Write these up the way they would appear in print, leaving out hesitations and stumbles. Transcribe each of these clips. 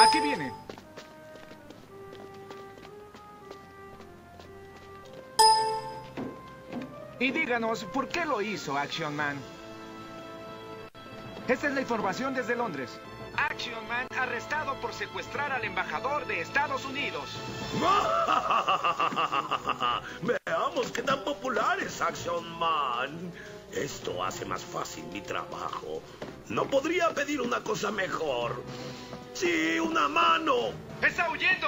Aquí viene. Y díganos, ¿por qué lo hizo, Action Man? Esta es la información desde Londres. Action Man arrestado por secuestrar al embajador de Estados Unidos. Veamos qué tan popular es Action Man. Esto hace más fácil mi trabajo. ¿No podría pedir una cosa mejor? ¡Sí, una mano! ¡Está huyendo!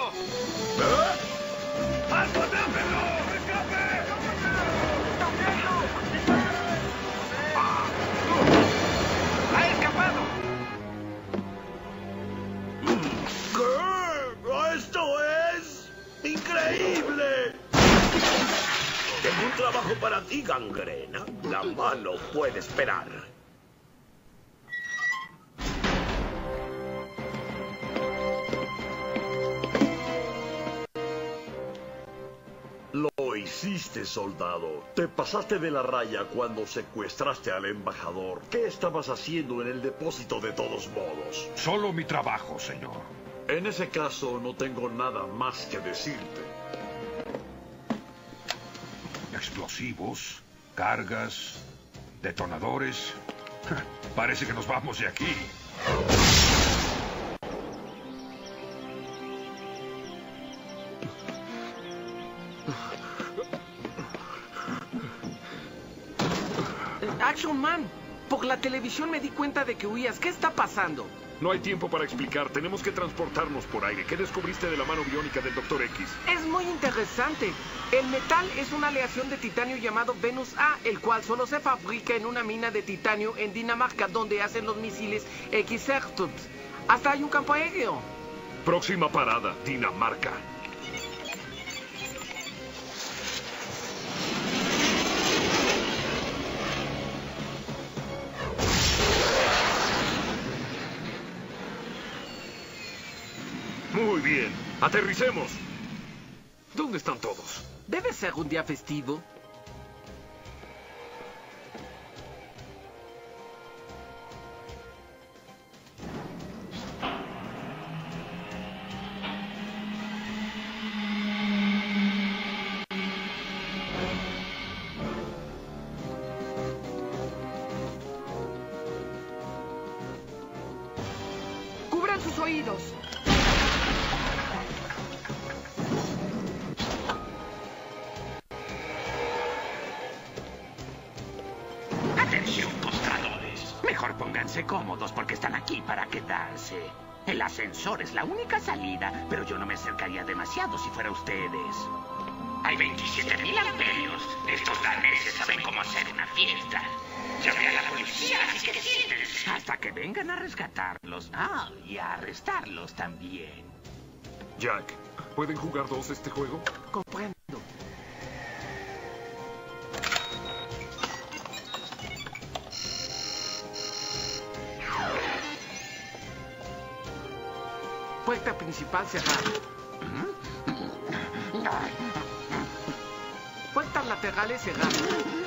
¿Eh? ¡Algo rápido! ¡Escape! ¡Está huyendo! ¡Ha escapado! ¿Qué? ¡Esto es increíble! Tengo un trabajo para ti, Gangrena. La mano puede esperar. Lo hiciste, soldado. Te pasaste de la raya cuando secuestraste al embajador. ¿Qué estabas haciendo en el depósito de todos modos? Solo mi trabajo, señor. En ese caso, no tengo nada más que decirte. Explosivos, cargas, detonadores. Parece que nos vamos de aquí. Action Man, por la televisión me di cuenta de que huías. ¿Qué está pasando? No hay tiempo para explicar. Tenemos que transportarnos por aire. ¿Qué descubriste de la mano biónica del Dr. X? Es muy interesante. El metal es una aleación de titanio llamado Venus A, el cual solo se fabrica en una mina de titanio en Dinamarca, donde hacen los misiles X-Certus. Hasta hay un campo aéreo. Próxima parada, Dinamarca. Muy bien. Aterricemos. ¿Dónde están todos? Debe ser un día festivo. Cubran sus oídos. Atención, tostadores. Mejor pónganse cómodos porque están aquí para quedarse. El ascensor es la única salida, pero yo no me acercaría demasiado si fuera ustedes. Hay 27.000 amperios. Estos daneses saben cómo hacer una fiesta. Llamé a la policía, así que siéntense. Hasta que vengan a rescatarlos. Ah, y a arrestarlos también. Jack, ¿pueden jugar dos este juego? Comprendo. Puerta principal cerrada. Puertas laterales cerradas.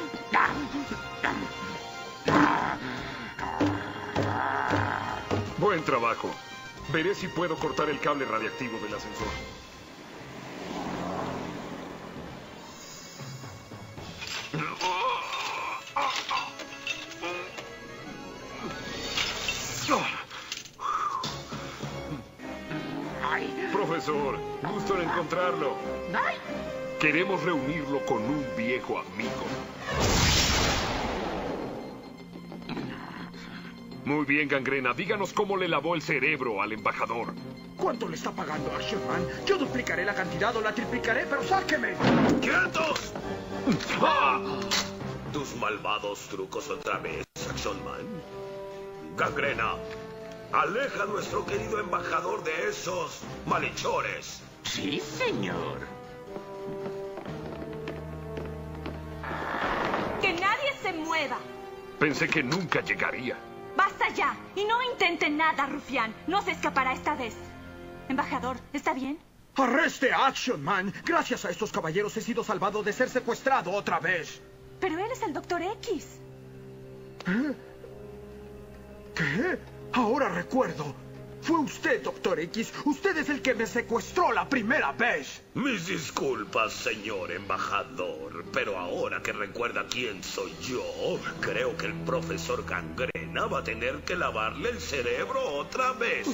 Buen trabajo. Veré si puedo cortar el cable radiactivo del ascensor. Profesor, gusto en encontrarlo. Queremos reunirlo con un viejo amigo. Muy bien, Gangrena. Díganos cómo le lavó el cerebro al embajador. ¿Cuánto le está pagando a Action Man? Yo duplicaré la cantidad o la triplicaré, pero sáqueme. ¡Quietos! ¡Ah! Tus malvados trucos otra vez, Action Man. Gangrena, aleja a nuestro querido embajador de esos malhechores. Sí, señor. ¡Que nadie se mueva! Pensé que nunca llegaría. ¡Basta ya! Y no intenten nada, rufián. No se escapará esta vez. Embajador, ¿está bien? ¡Arreste a Action Man! Gracias a estos caballeros he sido salvado de ser secuestrado otra vez. Pero él es el Dr. X. ¿Eh? ¿Qué? Ahora recuerdo. Fue usted, Doctor X. Usted es el que me secuestró la primera vez. Mis disculpas, señor embajador, pero ahora que recuerda quién soy yo, creo que el profesor Gangrena va a tener que lavarle el cerebro otra vez.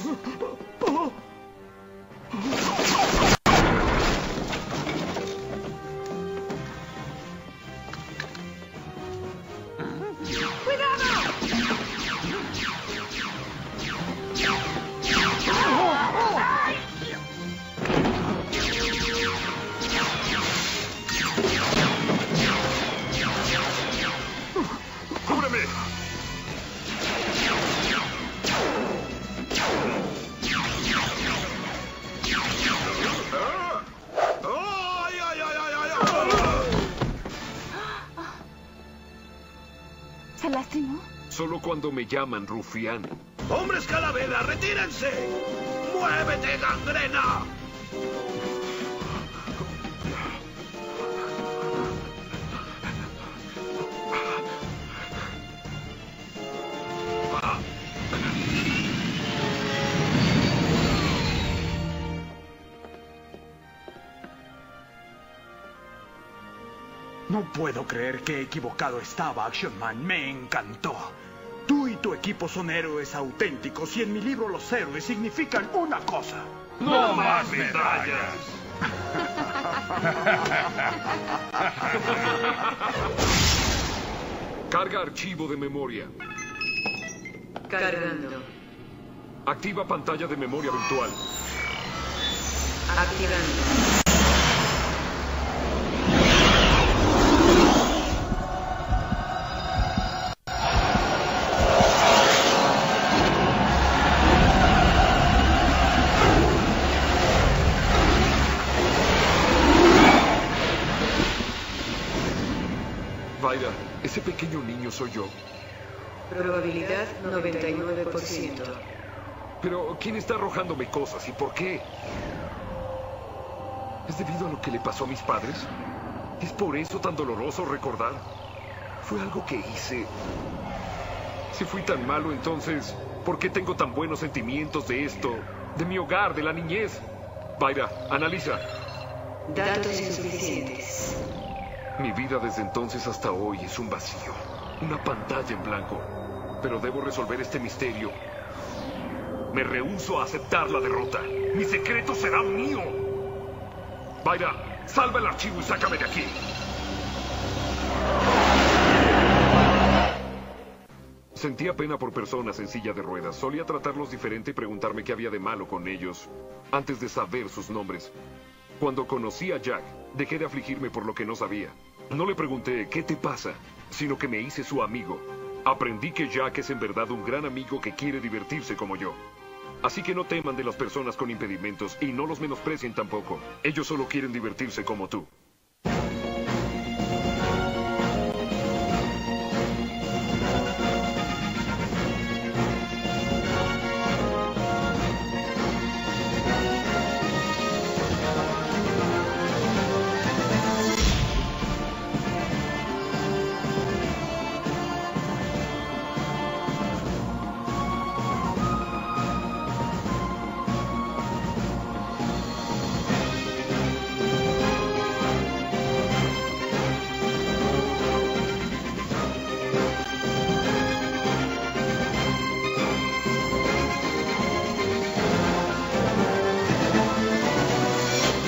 ¿Se lastimó? Solo cuando me llaman rufián. ¡Hombres calavera, retírense! ¡Muévete, Gangrena! No puedo creer qué equivocado estaba, Action Man. Me encantó. Tú y tu equipo son héroes auténticos y en mi libro los héroes significan una cosa. ¡No más medallas! Carga archivo de memoria. Cargando. Activa pantalla de memoria virtual. Activando. Vaira, ese pequeño niño soy yo. Probabilidad 99%. Pero, ¿quién está arrojándome cosas y por qué? ¿Es debido a lo que le pasó a mis padres? ¿Es por eso tan doloroso recordar? Fue algo que hice. Si fui tan malo, entonces, ¿por qué tengo tan buenos sentimientos de esto? De mi hogar, de la niñez. Vaira, analiza. Datos insuficientes. Mi vida desde entonces hasta hoy es un vacío. Una pantalla en blanco. Pero debo resolver este misterio. Me rehúso a aceptar la derrota. Mi secreto será mío. Vaira, salva el archivo y sácame de aquí. Sentía pena por personas en silla de ruedas. Solía tratarlos diferente y preguntarme qué había de malo con ellos antes de saber sus nombres. Cuando conocí a Jack, dejé de afligirme por lo que no sabía. No le pregunté, ¿qué te pasa?, sino que me hice su amigo. Aprendí que Jack es en verdad un gran amigo que quiere divertirse como yo. Así que no teman de las personas con impedimentos y no los menosprecien tampoco. Ellos solo quieren divertirse como tú.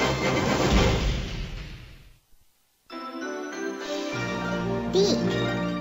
P